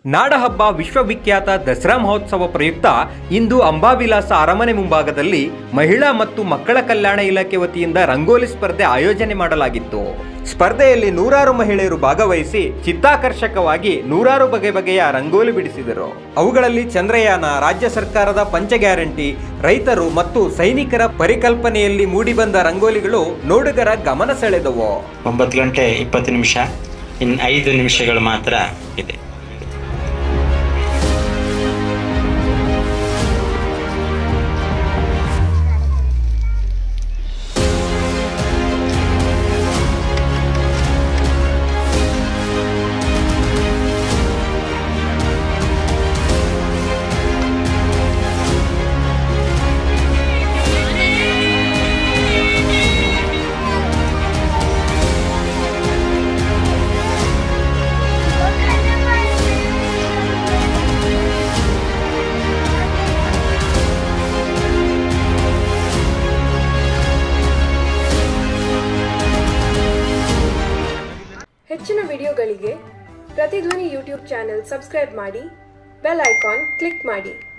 ನಾಡಹಬ್ಬ ವಿಶ್ವವಿಖ್ಯಾತ ದಸರಾ ಮಹೋತ್ಸವ ಪ್ರಯುಕ್ತ ಇಂದು ಅಂಬಾವಿಲಾಸ ಅರಮನೆ ಮುಂಭಾಗದಲ್ಲಿ ಮಹಿಳಾ ಮತ್ತು ಮಕ್ಕಳ ಕಲ್ಯಾಣ ಇಲಾಖೆ ವತಿಯಿಂದ ರಂಗೋಲಿ ಸ್ಪರ್ಧೆ ಆಯೋಜನೆ ಮಾಡಲಾಗಿತ್ತು. ಸ್ಪರ್ಧೆಯಲ್ಲಿ ನೂರಾರು ಮಹಿಳೆಯರು ಭಾಗವಹಿಸಿ ಚಿತ್ತಾಕರ್ಷಕವಾಗಿ ನೂರಾರು ಬಗೆಯ ರಂಗೋಲಿ ಬಿಡಿಸಿದರು. ಅವುಗಳಲ್ಲಿ ಚಂದ್ರಯಾನ, ರಾಜ್ಯ ಸರ್ಕಾರದ ಪಂಚ ಗ್ಯಾರಂಟಿ, ರೈತರು ಮತ್ತು ಸೈನಿಕರ ಪರಿಕಲ್ಪನೆಯಲ್ಲಿ ಮೂಡಿಬಂದ ರಂಗೋಲಿಗಳು ನೋಡುಗರ ಗಮನ ಸೆಳೆದವು. 9:20 ಇನ್ನು 5 ನಿಮಿಷಗಳು ಮಾತ್ರ ಇದೆ. ಹೆಚ್ಚಿನ ವಿಡಿಯೋಗಳಿಗೆ ಪ್ರತಿಧ್ವನಿ ಯೂಟ್ಯೂಬ್ ಚಾನೆಲ್ ಸಬ್ಸ್ಕ್ರೈಬ್ ಮಾಡಿ, ಬೆಲ್ ಐಕಾನ್ ಕ್ಲಿಕ್ ಮಾಡಿ.